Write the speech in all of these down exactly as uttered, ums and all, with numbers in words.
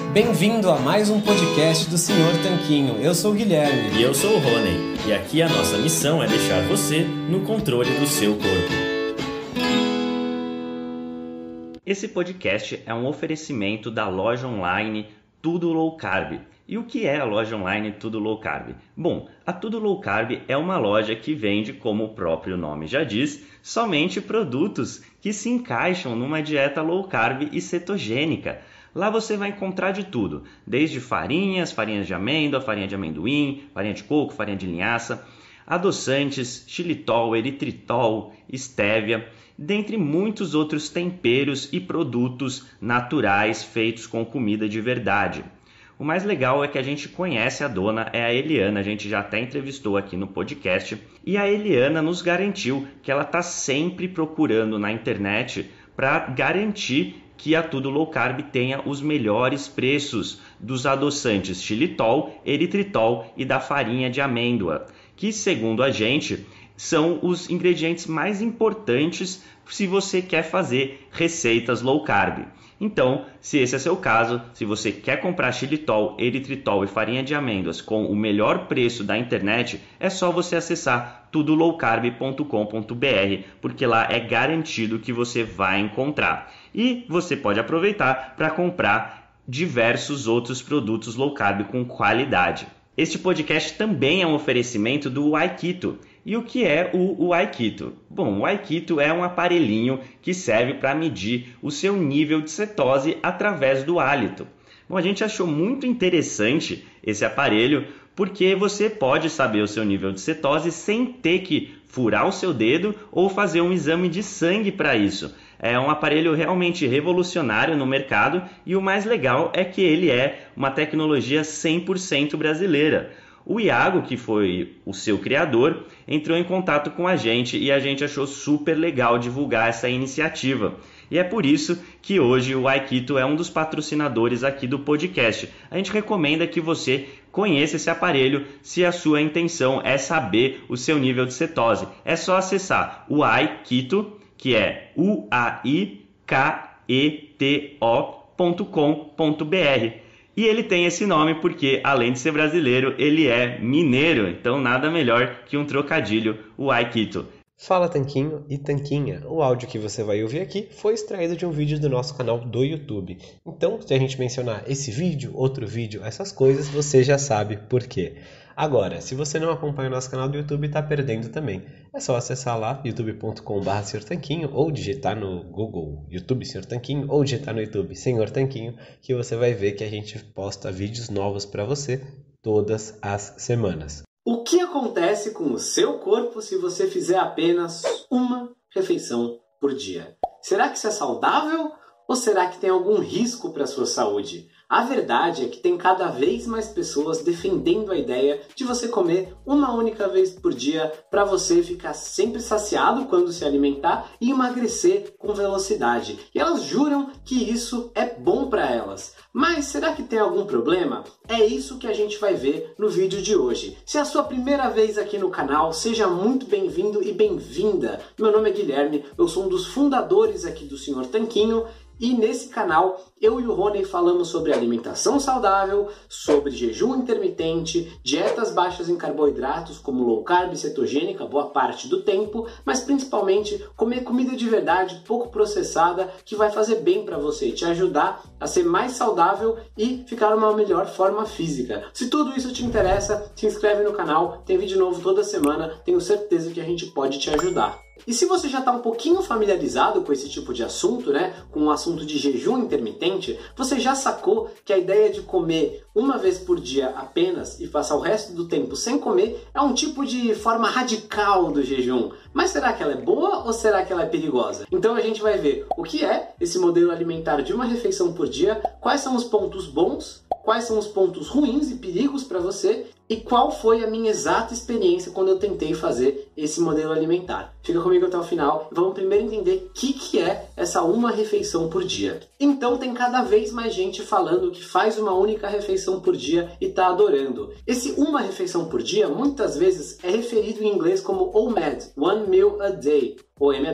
Bem-vindo a mais um podcast do senhor Tanquinho. Eu sou o Guilherme. E eu sou o Rony. E aqui a nossa missão é deixar você no controle do seu corpo. Esse podcast é um oferecimento da loja online Tudo Low Carb. E o que é a loja online Tudo Low Carb? Bom, a Tudo Low Carb é uma loja que vende, como o próprio nome já diz, somente produtos que se encaixam numa dieta low carb e cetogênica. Lá você vai encontrar de tudo, desde farinhas, farinhas de amêndoa, farinha de amendoim, farinha de coco, farinha de linhaça, adoçantes, xilitol, eritritol, estévia, dentre muitos outros temperos e produtos naturais feitos com comida de verdade. O mais legal é que a gente conhece a dona, é a Eliana, a gente já até entrevistou aqui no podcast, e a Eliana nos garantiu que ela está sempre procurando na internet para garantir que a Tudo Low Carb tenha os melhores preços dos adoçantes xilitol, eritritol e da farinha de amêndoa, que, segundo a gente, são os ingredientes mais importantes se você quer fazer receitas low carb. Então, se esse é seu caso, se você quer comprar xilitol, eritritol e farinha de amêndoas com o melhor preço da internet, é só você acessar tudo low carb ponto com ponto b r, porque lá é garantido que você vai encontrar. E você pode aproveitar para comprar diversos outros produtos low carb com qualidade. Este podcast também é um oferecimento do Aikito. E o que é o, o Aikito? Bom, o Aikito é um aparelhinho que serve para medir o seu nível de cetose através do hálito. Bom, a gente achou muito interessante esse aparelho porque você pode saber o seu nível de cetose sem ter que furar o seu dedo ou fazer um exame de sangue para isso. É um aparelho realmente revolucionário no mercado e o mais legal é que ele é uma tecnologia cem por cento brasileira. O Iago, que foi o seu criador, entrou em contato com a gente e a gente achou super legal divulgar essa iniciativa. E é por isso que hoje o Aikito é um dos patrocinadores aqui do podcast. A gente recomenda que você conheça esse aparelho se a sua intenção é saber o seu nível de cetose. É só acessar o Aikito, que é u a i k e t o ponto com ponto b r. E ele tem esse nome porque, além de ser brasileiro, ele é mineiro. Então, nada melhor que um trocadilho, o Aikito. Fala Tanquinho e Tanquinha. O áudio que você vai ouvir aqui foi extraído de um vídeo do nosso canal do YouTube. Então, se a gente mencionar esse vídeo, outro vídeo, essas coisas, você já sabe por quê. Agora, se você não acompanha o nosso canal do YouTube, está perdendo também. É só acessar lá, youtube ponto com barra senhor tanquinho, ou digitar no Google YouTube senhor Tanquinho, ou digitar no YouTube Senhor Tanquinho, que você vai ver que a gente posta vídeos novos para você todas as semanas. O que acontece com o seu corpo se você fizer apenas uma refeição por dia? Será que isso é saudável ou será que tem algum risco para a sua saúde? A verdade é que tem cada vez mais pessoas defendendo a ideia de você comer uma única vez por dia para você ficar sempre saciado quando se alimentar e emagrecer com velocidade. E elas juram que isso é bom para elas. Mas será que tem algum problema? É isso que a gente vai ver no vídeo de hoje. Se é a sua primeira vez aqui no canal, seja muito bem-vindo e bem-vinda. Meu nome é Guilherme, eu sou um dos fundadores aqui do senhor Tanquinho. E nesse canal, eu e o Rony falamos sobre alimentação saudável, sobre jejum intermitente, dietas baixas em carboidratos como low carb e cetogênica boa parte do tempo, mas principalmente comer comida de verdade, pouco processada, que vai fazer bem para você, te ajudar a ser mais saudável e ficar numa melhor forma física. Se tudo isso te interessa, se inscreve no canal, tem vídeo novo toda semana, tenho certeza que a gente pode te ajudar. E se você já está um pouquinho familiarizado com esse tipo de assunto, né, com o assunto de jejum intermitente, você já sacou que a ideia de comer uma vez por dia apenas e passar o resto do tempo sem comer é um tipo de forma radical do jejum. Mas será que ela é boa ou será que ela é perigosa? Então a gente vai ver o que é esse modelo alimentar de uma refeição por dia, quais são os pontos bons, quais são os pontos ruins e perigos para você e qual foi a minha exata experiência quando eu tentei fazer esse modelo alimentar. Fica comigo até o final e vamos primeiro entender o que, que é essa uma refeição por dia. Então tem cada vez mais gente falando que faz uma única refeição por dia e está adorando. Esse uma refeição por dia muitas vezes é referido em inglês como O M A D, One Meal a Day, ou M A D.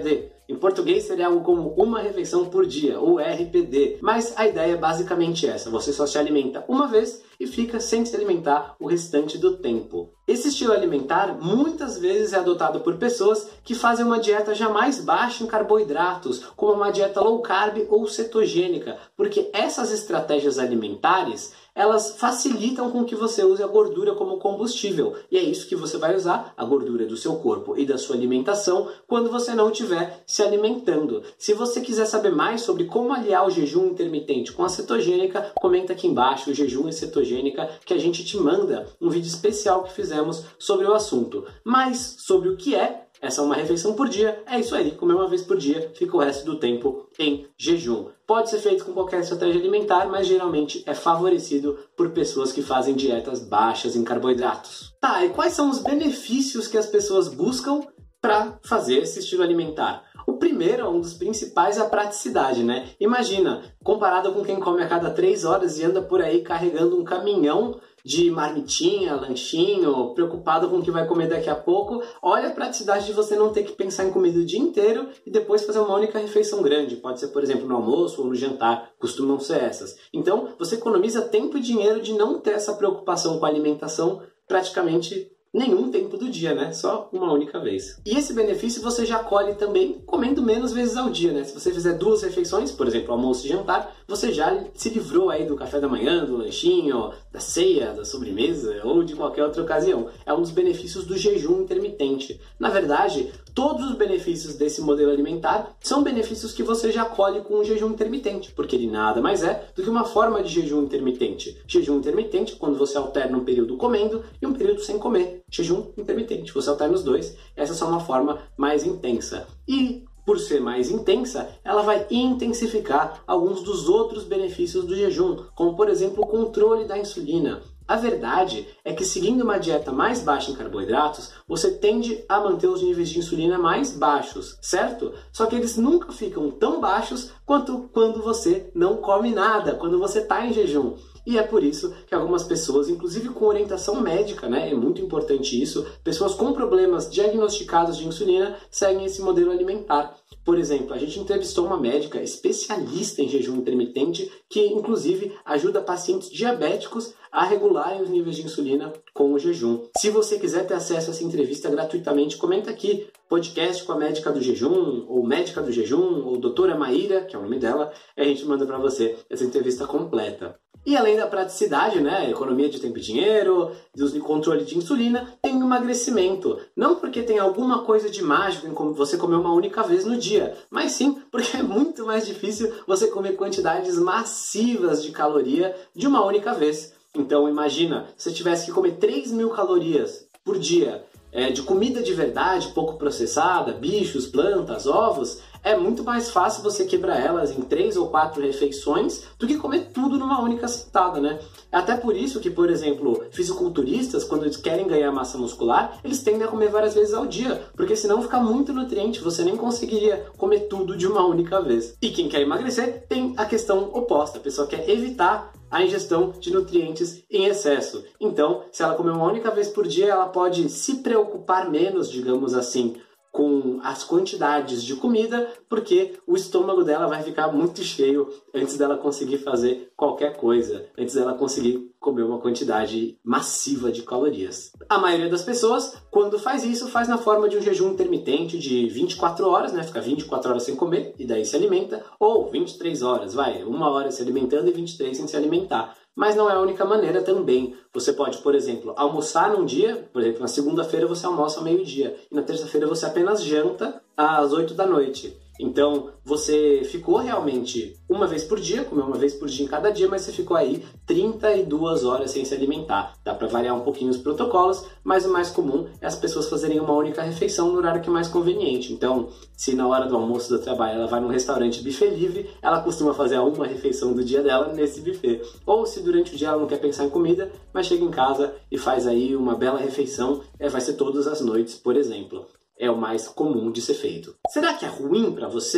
Em português seria algo como uma refeição por dia, ou R P D. Mas a ideia é basicamente essa, você só se alimenta uma vez e fica sem se alimentar o restante do tempo. Esse estilo alimentar muitas vezes é adotado por pessoas que fazem uma dieta já mais baixa em carboidratos, como uma dieta low carb ou cetogênica, porque essas estratégias alimentares elas facilitam com que você use a gordura como combustível. E é isso que você vai usar, a gordura do seu corpo e da sua alimentação, quando você não estiver se alimentando. Se você quiser saber mais sobre como aliar o jejum intermitente com a cetogênica, comenta aqui embaixo, o jejum e cetogênica, que a gente te manda um vídeo especial que fizemos sobre o assunto. Mas sobre o que é, essa é uma refeição por dia, é isso aí, comer uma vez por dia, fica o resto do tempo em jejum. Pode ser feito com qualquer estratégia alimentar, mas geralmente é favorecido por pessoas que fazem dietas baixas em carboidratos. Tá, e quais são os benefícios que as pessoas buscam para fazer esse estilo alimentar? O primeiro, um dos principais, é a praticidade, né? Imagina, comparado com quem come a cada três horas e anda por aí carregando um caminhão de marmitinha, lanchinho, preocupado com o que vai comer daqui a pouco, olha a praticidade de você não ter que pensar em comida o dia inteiro e depois fazer uma única refeição grande. Pode ser, por exemplo, no almoço ou no jantar, costumam ser essas. Então, você economiza tempo e dinheiro de não ter essa preocupação com a alimentação praticamente nenhum tempo do dia, né? Só uma única vez. E esse benefício você já colhe também comendo menos vezes ao dia, né? Se você fizer duas refeições, por exemplo, almoço e jantar, você já se livrou aí do café da manhã, do lanchinho, da ceia, da sobremesa ou de qualquer outra ocasião. É um dos benefícios do jejum intermitente. Na verdade, todos os benefícios desse modelo alimentar são benefícios que você já colhe com o jejum intermitente, porque ele nada mais é do que uma forma de jejum intermitente. Jejum intermitente é quando você alterna um período comendo e um período sem comer. Jejum intermitente, você alterna os dois, essa é só uma forma mais intensa. E, por ser mais intensa, ela vai intensificar alguns dos outros benefícios do jejum, como, por exemplo, o controle da insulina. A verdade é que, seguindo uma dieta mais baixa em carboidratos, você tende a manter os níveis de insulina mais baixos, certo? Só que eles nunca ficam tão baixos quanto quando você não come nada, quando você está em jejum. E é por isso que algumas pessoas, inclusive com orientação médica, né, é muito importante isso, pessoas com problemas diagnosticados de insulina seguem esse modelo alimentar. Por exemplo, a gente entrevistou uma médica especialista em jejum intermitente que, inclusive, ajuda pacientes diabéticos a regularem os níveis de insulina com o jejum. Se você quiser ter acesso a essa entrevista gratuitamente, comenta aqui, podcast com a médica do jejum, ou médica do jejum, ou doutora Maíra, que é o nome dela, e a gente manda para você essa entrevista completa. E além da praticidade, né, economia de tempo e dinheiro, do controle de insulina, tem o emagrecimento. Não porque tem alguma coisa de mágico em você comer uma única vez no dia, mas sim porque é muito mais difícil você comer quantidades massivas de caloria de uma única vez. Então imagina, se você tivesse que comer três mil calorias por dia é, de comida de verdade, pouco processada, bichos, plantas, ovos, é muito mais fácil você quebrar elas em três ou quatro refeições do que comer tudo numa única sentada, né? É até por isso que, por exemplo, fisiculturistas, quando eles querem ganhar massa muscular, eles tendem a comer várias vezes ao dia, porque senão fica muito nutriente, você nem conseguiria comer tudo de uma única vez. E quem quer emagrecer tem a questão oposta, a pessoa quer evitar a ingestão de nutrientes em excesso. Então, se ela comer uma única vez por dia, ela pode se preocupar menos, digamos assim, com as quantidades de comida, porque o estômago dela vai ficar muito cheio antes dela conseguir fazer qualquer coisa, antes dela conseguir comer uma quantidade massiva de calorias. A maioria das pessoas, quando faz isso, faz na forma de um jejum intermitente de vinte e quatro horas, né? Fica vinte e quatro horas sem comer e daí se alimenta, ou vinte e três horas, vai, uma hora se alimentando e vinte e três sem se alimentar. Mas não é a única maneira também. Você pode, por exemplo, almoçar num dia, por exemplo, na segunda-feira você almoça ao meio-dia, e na terça-feira você apenas janta às oito da noite. Então, você ficou realmente uma vez por dia, comeu uma vez por dia em cada dia, mas você ficou aí trinta e duas horas sem se alimentar. Dá para variar um pouquinho os protocolos, mas o mais comum é as pessoas fazerem uma única refeição no horário que é mais conveniente. Então, se na hora do almoço do trabalho ela vai num restaurante buffet livre, ela costuma fazer uma refeição do dia dela nesse buffet. Ou se durante o dia ela não quer pensar em comida, mas chega em casa e faz aí uma bela refeição, é, vai ser todas as noites, por exemplo. É o mais comum de ser feito. Será que é ruim para você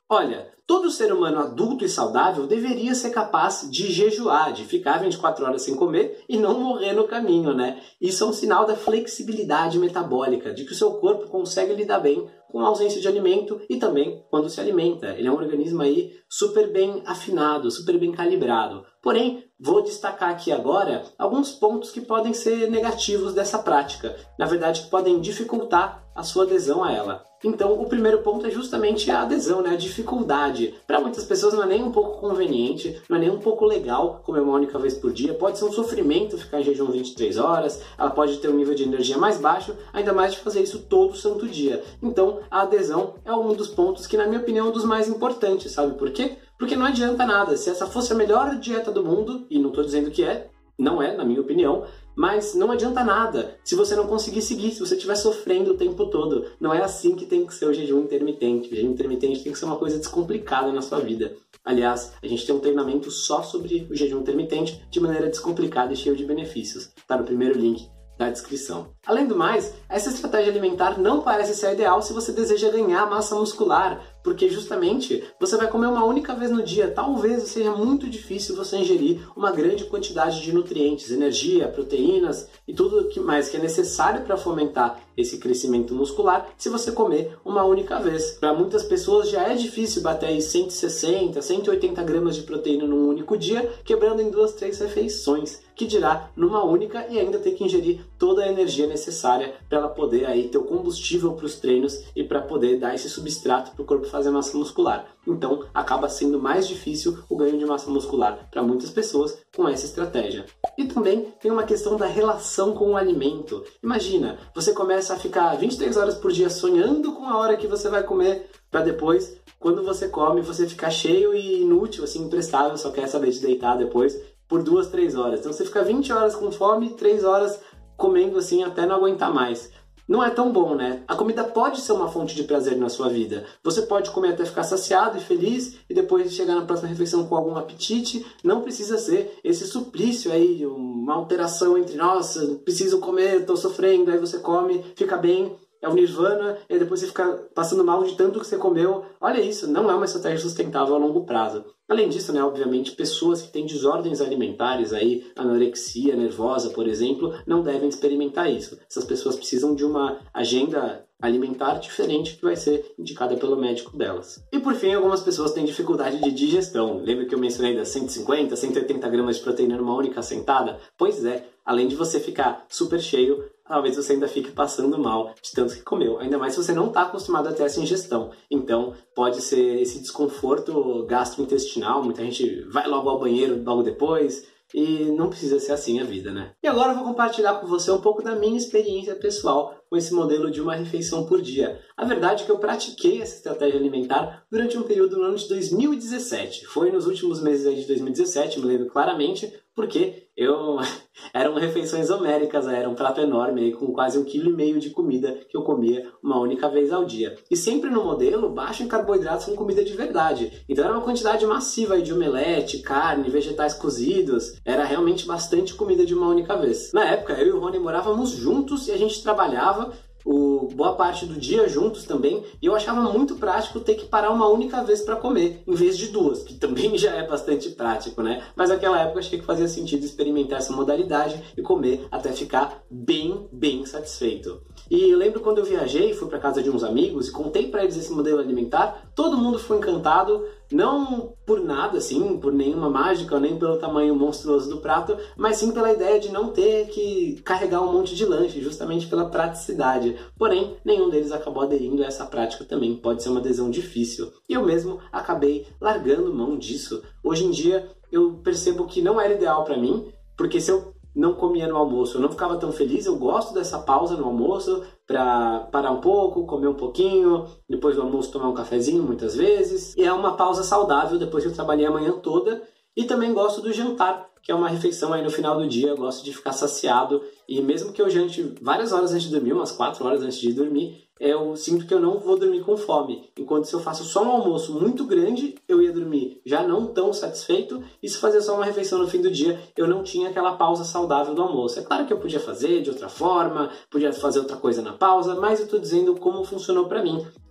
Olha, todo ser humano adulto e saudável deveria ser capaz de jejuar, de ficar vinte e quatro horas sem comer e não morrer no caminho, né? Isso é um sinal da flexibilidade metabólica, de que o seu corpo consegue lidar bem com a ausência de alimento e também quando se alimenta. Ele é um organismo aí super bem afinado, super bem calibrado. Porém, vou destacar aqui agora alguns pontos que podem ser negativos dessa prática. Na verdade, que podem dificultar a sua adesão a ela. Então, o primeiro ponto é justamente a adesão, né? A dificuldade. Para muitas pessoas não é nem um pouco conveniente, não é nem um pouco legal comer uma única vez por dia. Pode ser um sofrimento ficar em jejum vinte e três horas, ela pode ter um nível de energia mais baixo, ainda mais de fazer isso todo santo dia. Então, a adesão é um dos pontos que, na minha opinião, é um dos mais importantes, sabe por quê? Porque não adianta nada. Se essa fosse a melhor dieta do mundo, e não estou dizendo que é, não é, na minha opinião, mas não adianta nada se você não conseguir seguir, se você estiver sofrendo o tempo todo. Não é assim que tem que ser o jejum intermitente. O jejum intermitente tem que ser uma coisa descomplicada na sua vida. Aliás, a gente tem um treinamento só sobre o jejum intermitente de maneira descomplicada e cheio de benefícios. Está no primeiro link da descrição. Além do mais, essa estratégia alimentar não parece ser a ideal se você deseja ganhar massa muscular, porque justamente você vai comer uma única vez no dia. Talvez seja muito difícil você ingerir uma grande quantidade de nutrientes, energia, proteínas e tudo que mais que é necessário para fomentar esse crescimento muscular se você comer uma única vez. Para muitas pessoas já é difícil bater aí cento e sessenta, cento e oitenta gramas de proteína num único dia, quebrando em duas, três refeições, que dirá numa única e ainda ter que ingerir toda a energia necessária para ela poder aí ter o combustível para os treinos e para poder dar esse substrato para o corpo fazer massa muscular. Então, acaba sendo mais difícil o ganho de massa muscular para muitas pessoas com essa estratégia. E também tem uma questão da relação com o alimento. Imagina, você começa a ficar vinte e três horas por dia sonhando com a hora que você vai comer, para depois, quando você come, você ficar cheio e inútil, assim, imprestável, só quer saber de deitar depois por duas, três horas. Então você fica vinte horas com fome e três horas comendo assim até não aguentar mais. Não é tão bom, né? A comida pode ser uma fonte de prazer na sua vida. Você pode comer até ficar saciado e feliz e depois chegar na próxima refeição com algum apetite. Não precisa ser esse suplício aí, uma alteração entre, nossa, preciso comer, tô sofrendo, aí você come, fica bem, é o nirvana, e depois você fica passando mal de tanto que você comeu. Olha isso, não é uma estratégia sustentável a longo prazo. Além disso, né, obviamente, pessoas que têm desordens alimentares, aí, anorexia nervosa, por exemplo, não devem experimentar isso. Essas pessoas precisam de uma agenda alimentar diferente que vai ser indicada pelo médico delas. E por fim, algumas pessoas têm dificuldade de digestão. Lembra que eu mencionei das cento e cinquenta, cento e oitenta gramas de proteína numa única sentada? Pois é, além de você ficar super cheio, talvez você ainda fique passando mal de tanto que comeu. Ainda mais se você não está acostumado a ter essa ingestão. Então, pode ser esse desconforto gastrointestinal. Muita gente vai logo ao banheiro logo depois. E não precisa ser assim a vida, né? E agora eu vou compartilhar com você um pouco da minha experiência pessoal com esse modelo de uma refeição por dia. A verdade é que eu pratiquei essa estratégia alimentar durante um período no ano de dois mil e dezessete. Foi nos últimos meses aí de dois mil e dezessete, me lembro claramente, porque eu eram refeições homéricas, era um prato enorme aí, com quase um quilo e meio de comida que eu comia uma única vez ao dia. E sempre no modelo baixo em carboidratos com comida de verdade. Então era uma quantidade massiva aí de omelete, carne, vegetais cozidos. Era realmente bastante comida de uma única vez. Na época, eu e o Rony morávamos juntos e a gente trabalhava O, boa parte do dia juntos também, e eu achava muito prático ter que parar uma única vez para comer, em vez de duas, que também já é bastante prático, né? Mas naquela época achei que fazia sentido experimentar essa modalidade e comer até ficar bem, bem satisfeito. E eu lembro quando eu viajei, fui para casa de uns amigos e contei para eles esse modelo alimentar, todo mundo foi encantado, não por nada assim, por nenhuma mágica, nem pelo tamanho monstruoso do prato, mas sim pela ideia de não ter que carregar um monte de lanche, justamente pela praticidade. Porém, nenhum deles acabou aderindo a essa prática também, pode ser uma adesão difícil. E eu mesmo acabei largando mão disso. Hoje em dia, eu percebo que não era ideal para mim, porque se eu não comia no almoço, eu não ficava tão feliz. Eu gosto dessa pausa no almoço para parar um pouco, comer um pouquinho, depois do almoço tomar um cafezinho muitas vezes. E é uma pausa saudável depois que eu trabalhei a manhã toda. E também gosto do jantar, que é uma refeição aí no final do dia. Eu gosto de ficar saciado e mesmo que eu jante várias horas antes de dormir, umas quatro horas antes de dormir, eu sinto que eu não vou dormir com fome. Enquanto se eu faço só um almoço muito grande, eu ia dormir já não tão satisfeito, e se fazer só uma refeição no fim do dia, eu não tinha aquela pausa saudável do almoço. É claro que eu podia fazer de outra forma, podia fazer outra coisa na pausa, mas eu estou dizendo como funcionou para mim.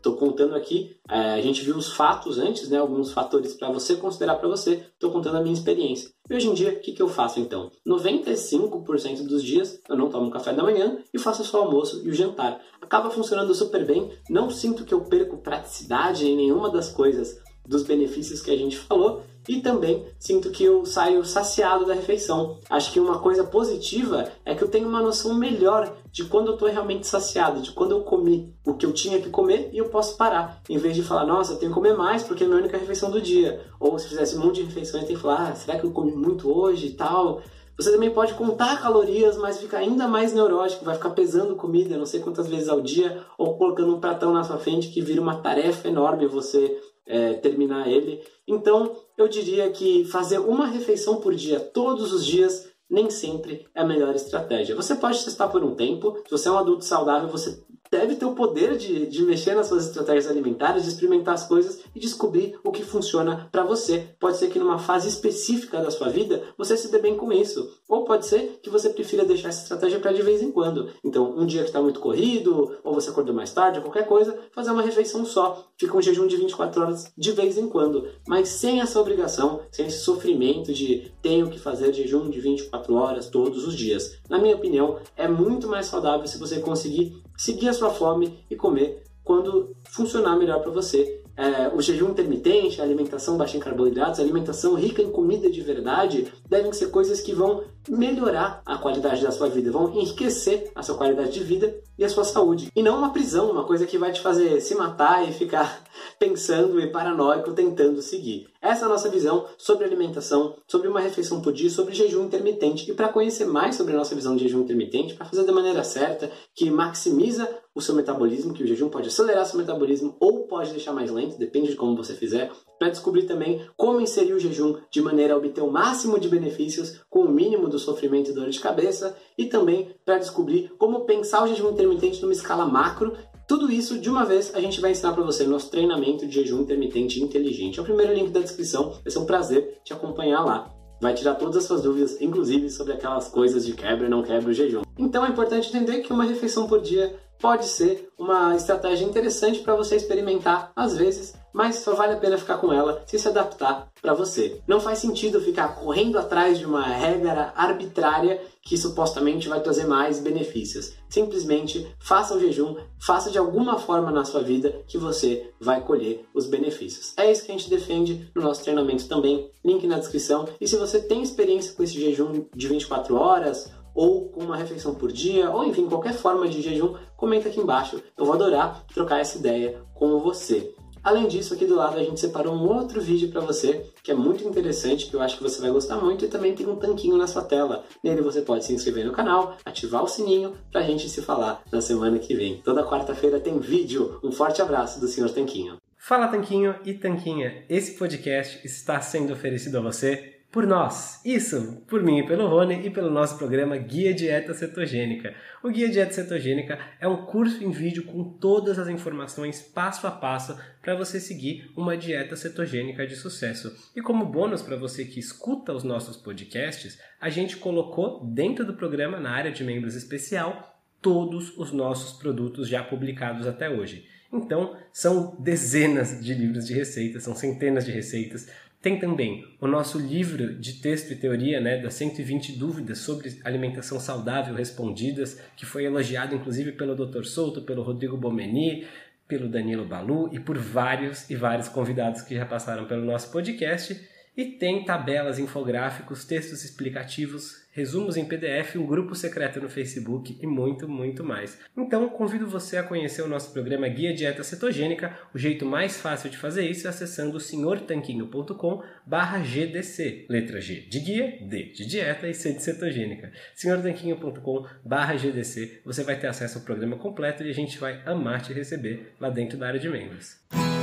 Estou contando aqui, é, a gente viu os fatos antes, né, alguns fatores para você considerar para você, estou contando a minha experiência. E hoje em dia, o que, que eu faço então? noventa e cinco por cento dos dias eu não tomo café da manhã e faço só o almoço e o jantar. Acaba funcionando super bem, não sinto que eu perco praticidade em nenhuma das coisas dos benefícios que a gente falou, e também sinto que eu saio saciado da refeição. Acho que uma coisa positiva é que eu tenho uma noção melhor de quando eu estou realmente saciado, de quando eu comi o que eu tinha que comer e eu posso parar, em vez de falar, nossa, eu tenho que comer mais porque é a minha única refeição do dia. Ou se fizesse um monte de refeições, tem que falar, ah, será que eu comi muito hoje e tal? Você também pode contar calorias, mas fica ainda mais neurótico, vai ficar pesando comida, não sei quantas vezes ao dia, ou colocando um pratão na sua frente que vira uma tarefa enorme você é, terminar ele. Então, eu diria que fazer uma refeição por dia, todos os dias, nem sempre é a melhor estratégia. Você pode testar por um tempo, se você é um adulto saudável, você deve ter o poder de, de mexer nas suas estratégias alimentares, de experimentar as coisas e descobrir o que funciona para você. Pode ser que numa fase específica da sua vida você se dê bem com isso. Ou pode ser que você prefira deixar essa estratégia para de vez em quando. Então, um dia que está muito corrido, ou você acordou mais tarde, ou qualquer coisa, fazer uma refeição só. Fica um jejum de vinte e quatro horas de vez em quando. Mas sem essa obrigação, sem esse sofrimento de tenho que fazer jejum de vinte e quatro horas todos os dias. Na minha opinião, é muito mais saudável se você conseguir seguir a sua fome e comer quando funcionar melhor para você. É, o jejum intermitente, a alimentação baixa em carboidratos, a alimentação rica em comida de verdade devem ser coisas que vão melhorar a qualidade da sua vida, vão enriquecer a sua qualidade de vida e a sua saúde. E não uma prisão, uma coisa que vai te fazer se matar e ficar pensando e paranoico tentando seguir. Essa é a nossa visão sobre alimentação, sobre uma refeição por dia, sobre jejum intermitente. E para conhecer mais sobre a nossa visão de jejum intermitente, para fazer da maneira certa, que maximiza o seu metabolismo, que o jejum pode acelerar seu metabolismo ou pode deixar mais lento, depende de como você fizer, para descobrir também como inserir o jejum de maneira a obter o máximo de benefícios com o mínimo do sofrimento e dor de cabeça, e também para descobrir como pensar o jejum intermitente numa escala macro. Tudo isso, de uma vez, a gente vai ensinar para você no nosso treinamento de jejum intermitente inteligente. É o primeiro link da descrição, vai ser um prazer te acompanhar lá. Vai tirar todas as suas dúvidas, inclusive sobre aquelas coisas de quebra e não quebra o jejum. Então é importante entender que uma refeição por dia pode ser uma estratégia interessante para você experimentar às vezes, mas só vale a pena ficar com ela se se adaptar para você. Não faz sentido ficar correndo atrás de uma regra arbitrária que supostamente vai trazer mais benefícios. Simplesmente faça o jejum, faça de alguma forma na sua vida que você vai colher os benefícios. É isso que a gente defende no nosso treinamento também, link na descrição. E se você tem experiência com esse jejum de vinte e quatro horas, ou com uma refeição por dia, ou enfim, qualquer forma de jejum, comenta aqui embaixo. Eu vou adorar trocar essa ideia com você. Além disso, aqui do lado a gente separou um outro vídeo para você, que é muito interessante, que eu acho que você vai gostar muito, e também tem um tanquinho na sua tela. Nele você pode se inscrever no canal, ativar o sininho, pra gente se falar na semana que vem. Toda quarta-feira tem vídeo. Um forte abraço do senhor Tanquinho. Fala Tanquinho e Tanquinha, esse podcast está sendo oferecido a você por nós, isso, por mim e pelo Rony e pelo nosso programa Guia Dieta Cetogênica. O Guia Dieta Cetogênica é um curso em vídeo com todas as informações passo a passo para você seguir uma dieta cetogênica de sucesso. E como bônus para você que escuta os nossos podcasts, a gente colocou dentro do programa, na área de membros especial, todos os nossos produtos já publicados até hoje. Então, são dezenas de livros de receitas, são centenas de receitas. Tem também o nosso livro de texto e teoria, né, das cento e vinte dúvidas sobre alimentação saudável respondidas, que foi elogiado inclusive pelo doutor Souto, pelo Rodrigo Bomeni, pelo Danilo Balu e por vários e vários convidados que já passaram pelo nosso podcast. E tem tabelas, infográficos, textos explicativos, resumos em P D F, um grupo secreto no Facebook e muito, muito mais. Então, convido você a conhecer o nosso programa Guia Dieta Cetogênica. O jeito mais fácil de fazer isso é acessando senhor tanquinho ponto com barra G D C. Letra G de guia, D de dieta e C de cetogênica. senhor tanquinho ponto com barra G D C. Você vai ter acesso ao programa completo e a gente vai amar te receber lá dentro da área de membros.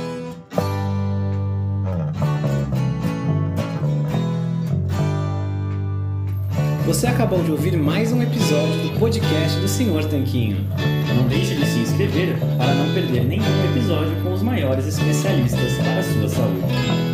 Você acabou de ouvir mais um episódio do podcast do senhor Tanquinho. Não deixe de se inscrever para não perder nenhum episódio com os maiores especialistas para a sua saúde.